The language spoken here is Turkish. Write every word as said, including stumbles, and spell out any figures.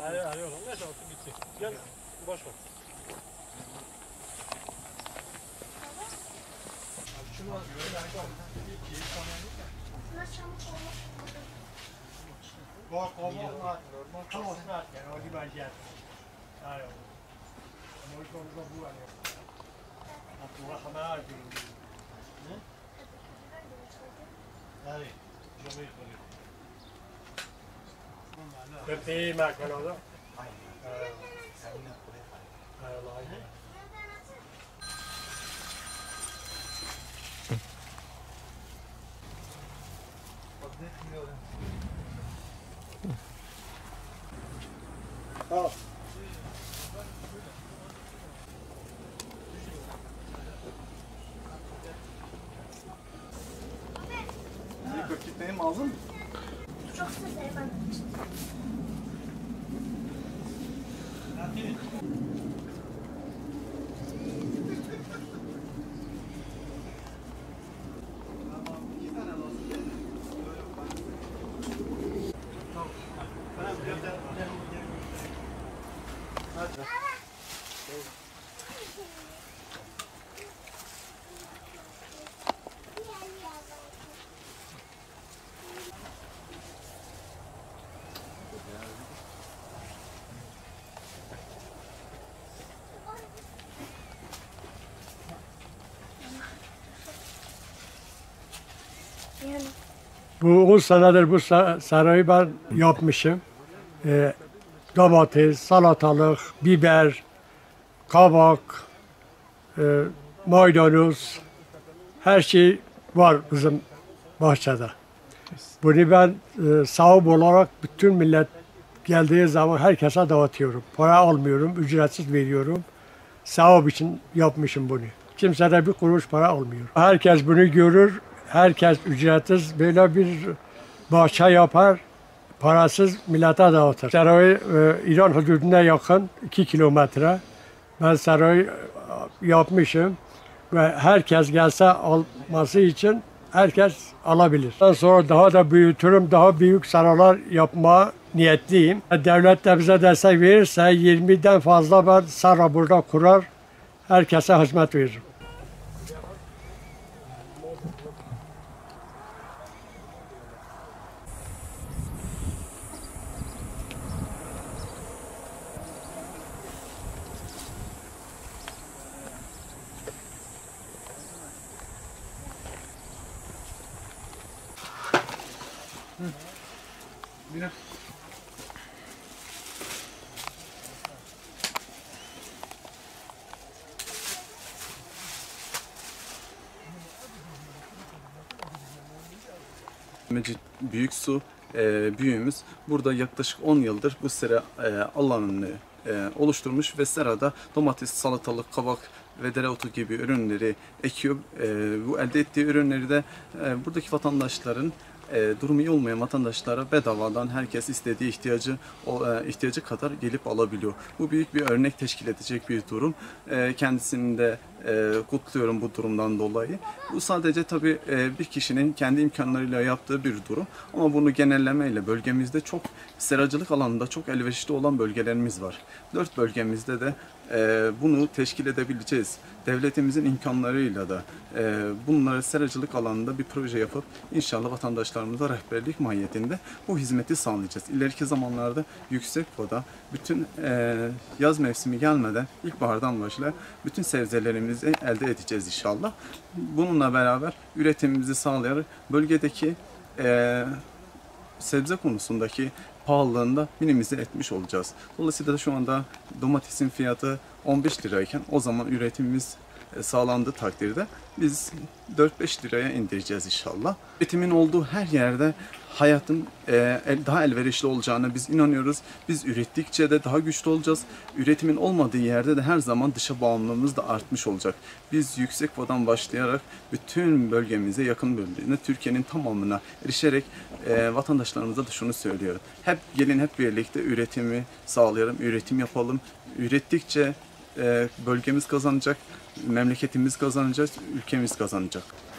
Arıyor, arıyor. Neyse olsun gitti. Gel, boş ver. Şunu al. Bak, olmaz. Tam olsun artık. Yani o gibi acı. Hayır. Ama ilk orada bu var ya. Hatta bu kadar acı. Ne? Hayır. Jomi koyuyor. Köpeği makul oldu. Hayır. Hayır. Hayır. Al. Köpük benim ağzım mı? Çok sevmem. Bu on senedir bu sarayı ben yapmışım. Ee, domates, salatalık, biber, kabak, e, maydanoz, her şey var bizim bahçede. Bunu ben e, sahip olarak bütün millet geldiği zaman herkese dağıtıyorum. Para almıyorum, ücretsiz veriyorum. Sahip için yapmışım bunu. Kimse de bir kuruş para almıyor. Herkes bunu görür, herkes ücretsiz böyle bir bahçe yapar, parasız millete dağıtır. Sarayı e, İran hududuna yakın iki kilometre. Ben sarayı yapmışım ve herkes gelse alması için herkes alabilir. Ondan sonra daha da büyütürüm, daha büyük saraylar yapmaya niyetliyim. Devlet de bize destek verirse yirmiden fazla ben saray burada kurar, herkese hizmet veririm. Yine. Mecit Büyüksu e, büyüğümüz burada yaklaşık on yıldır bu sera e, alanını e, oluşturmuş ve serada domates, salatalık, kabak ve dereotu gibi ürünleri ekiyor. E, bu elde ettiği ürünleri de e, buradaki vatandaşların E, durumu iyi olmayan vatandaşlara bedavadan herkes istediği ihtiyacı o e, ihtiyacı kadar gelip alabiliyor. Bu büyük bir örnek teşkil edecek bir durum. E, kendisini de e, kutluyorum bu durumdan dolayı. Bu sadece tabii e, bir kişinin kendi imkanlarıyla yaptığı bir durum. Ama bunu genellemeyle bölgemizde çok seracılık alanında çok elverişli olan bölgelerimiz var. Dört bölgemizde de e, bunu teşkil edebileceğiz. Devletimizin imkanlarıyla da e, bunları seracılık alanında bir proje yapıp inşallah vatandaşlarımıza rehberlik mahiyetinde bu hizmeti sağlayacağız. İleriki zamanlarda Yüksekova'da bütün e, yaz mevsimi gelmeden ilkbahardan başla bütün sebzelerimizi elde edeceğiz inşallah. Bununla beraber üretimimizi sağlayarak bölgedeki e, sebze konusundaki pahalılığını da minimize etmiş olacağız. Dolayısıyla da şu anda domatesin fiyatı on beş lirayken o zaman üretimimiz sağlandığı takdirde biz dört beş liraya indireceğiz inşallah. Üretimin olduğu her yerde hayatın e, daha elverişli olacağına biz inanıyoruz. Biz ürettikçe de daha güçlü olacağız. Üretimin olmadığı yerde de her zaman dışa bağımlılığımız da artmış olacak. Biz Yüksekova'dan başlayarak bütün bölgemize, yakın bölgemize, Türkiye'nin tamamına erişerek e, vatandaşlarımıza da şunu söylüyoruz. Hep gelin hep birlikte üretimi sağlayalım, üretim yapalım. Ürettikçe e, bölgemiz kazanacak, memleketimiz kazanacak, ülkemiz kazanacak.